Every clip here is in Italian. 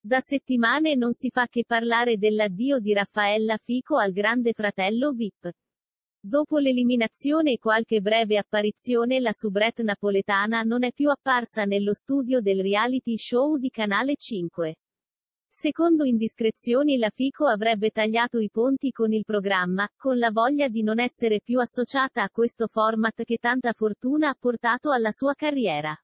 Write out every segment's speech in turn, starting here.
Da settimane non si fa che parlare dell'addio di Raffaella Fico al Grande Fratello VIP. Dopo l'eliminazione e qualche breve apparizione, la soubrette napoletana non è più apparsa nello studio del reality show di Canale 5. Secondo indiscrezioni, la Fico avrebbe tagliato i ponti con il programma, con la voglia di non essere più associata a questo format che tanta fortuna ha portato alla sua carriera.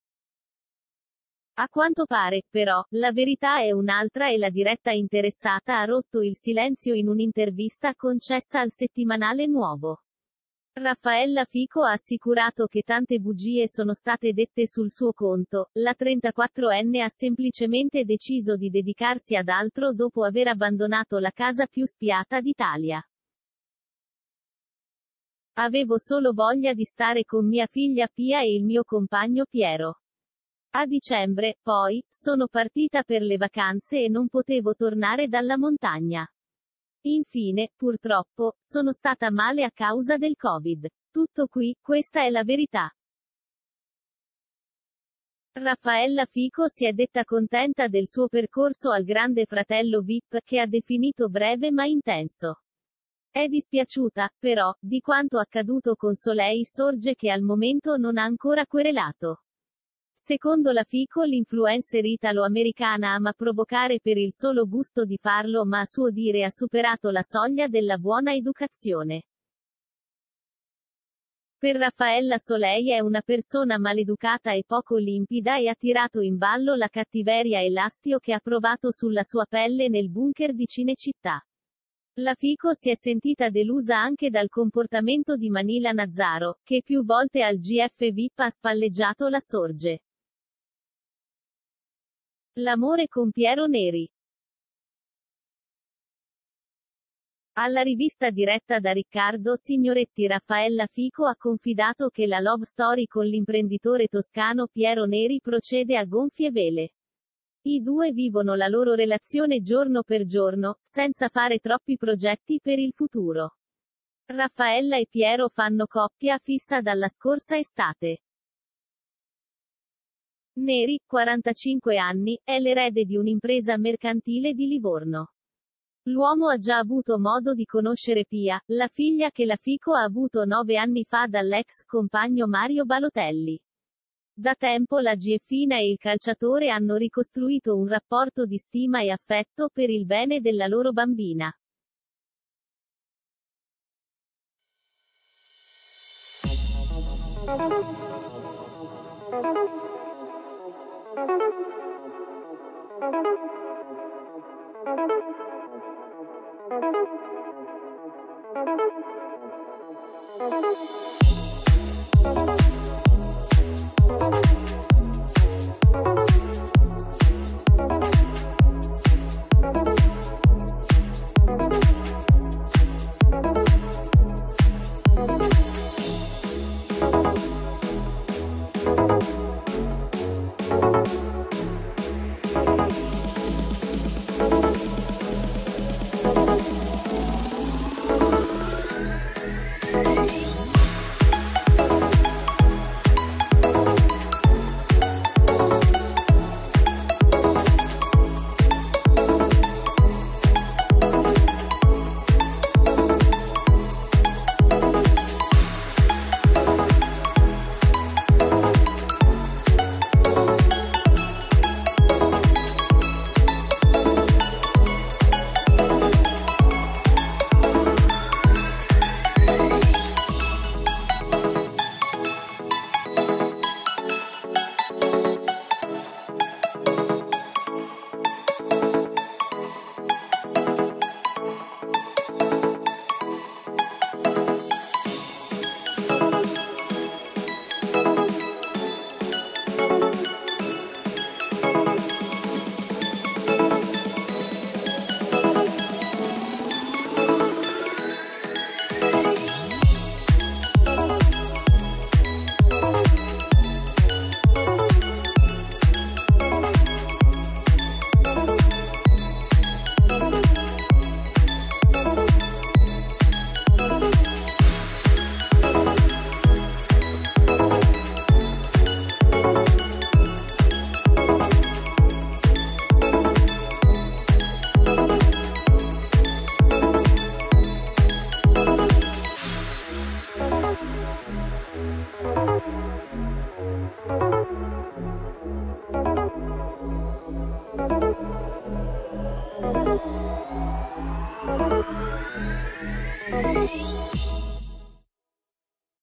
A quanto pare, però, la verità è un'altra e la diretta interessata ha rotto il silenzio in un'intervista concessa al settimanale Nuovo. Raffaella Fico ha assicurato che tante bugie sono state dette sul suo conto, la 34enne ha semplicemente deciso di dedicarsi ad altro dopo aver abbandonato la casa più spiata d'Italia. Avevo solo voglia di stare con mia figlia Pia e il mio compagno Piero. A dicembre, poi, sono partita per le vacanze e non potevo tornare dalla montagna. Infine, purtroppo, sono stata male a causa del Covid. Tutto qui, questa è la verità. Raffaella Fico si è detta contenta del suo percorso al Grande Fratello VIP, che ha definito breve ma intenso. È dispiaciuta, però, di quanto accaduto con Soleil Sorge che al momento non ha ancora querelato. Secondo la Fico l'influencer italo-americana ama provocare per il solo gusto di farlo, ma a suo dire ha superato la soglia della buona educazione. Per Raffaella Soleil è una persona maleducata e poco limpida e ha tirato in ballo la cattiveria e l'astio che ha provato sulla sua pelle nel bunker di Cinecittà. La Fico si è sentita delusa anche dal comportamento di Manila Nazzaro, che più volte al GF VIP ha spalleggiato la Sorge. L'amore con Piero Neri. Alla rivista diretta da Riccardo Signoretti, Raffaella Fico ha confidato che la love story con l'imprenditore toscano Piero Neri procede a gonfie vele. I due vivono la loro relazione giorno per giorno, senza fare troppi progetti per il futuro. Raffaella e Piero fanno coppia fissa dalla scorsa estate. Neri, 45 anni, è l'erede di un'impresa mercantile di Livorno. L'uomo ha già avuto modo di conoscere Pia, la figlia che la Fico ha avuto 9 anni fa dall'ex compagno Mario Balotelli. Da tempo la GFina e il calciatore hanno ricostruito un rapporto di stima e affetto per il bene della loro bambina.